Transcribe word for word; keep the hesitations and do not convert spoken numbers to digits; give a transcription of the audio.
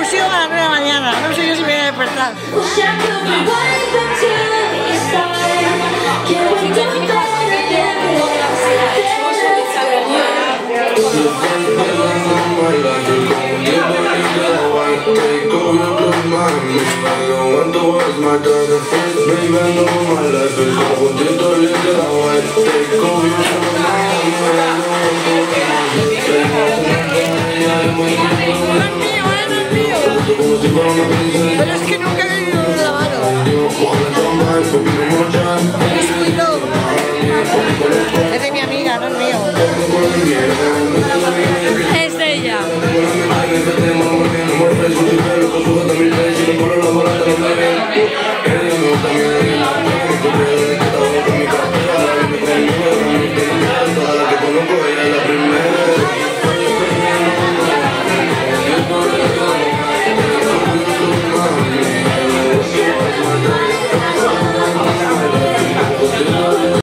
excursión a las nueve de la mañana. No sé yo si me voy a despertar. Pero es que nunca he vivido un lavado. Es de mi amiga, no es mío.